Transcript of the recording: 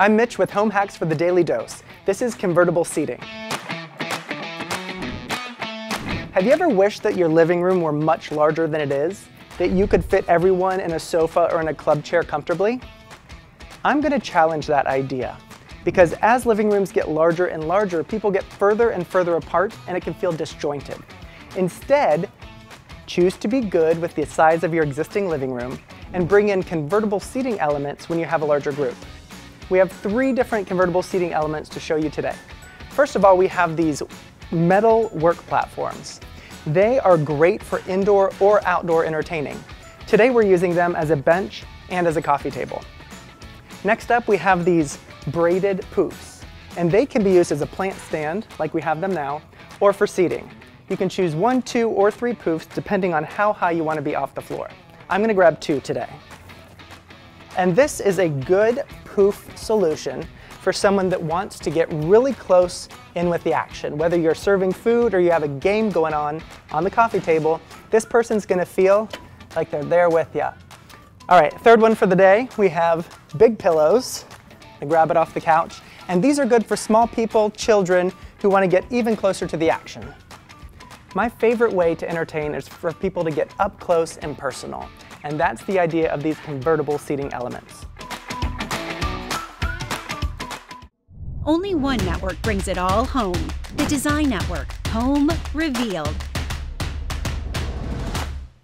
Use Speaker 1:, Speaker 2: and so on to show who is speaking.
Speaker 1: I'm Mitch with Home Hacks for the Daily Dose. This is convertible seating. Have you ever wished that your living room were much larger than it is? That you could fit everyone in a sofa or in a club chair comfortably? I'm going to challenge that idea, because as living rooms get larger and larger, people get further and further apart and it can feel disjointed. Instead, choose to be good with the size of your existing living room and bring in convertible seating elements when you have a larger group. We have 3 different convertible seating elements to show you today. First of all, we have these metal work platforms. They are great for indoor or outdoor entertaining. Today we're using them as a bench and as a coffee table. Next up, we have these braided poofs, and they can be used as a plant stand, like we have them now, or for seating. You can choose 1, 2, or 3 poofs depending on how high you want to be off the floor. I'm going to grab 2 today. And this is a good poof solution for someone that wants to get really close in with the action. Whether you're serving food or you have a game going on the coffee table, this person's going to feel like they're there with you. All right, third one for the day, we have big pillows. I grab it off the couch. And these are good for small people, children, who want to get even closer to the action. My favorite way to entertain is for people to get up close and personal. And that's the idea of these convertible seating elements.
Speaker 2: Only one network brings it all home. The Design Network. Home revealed.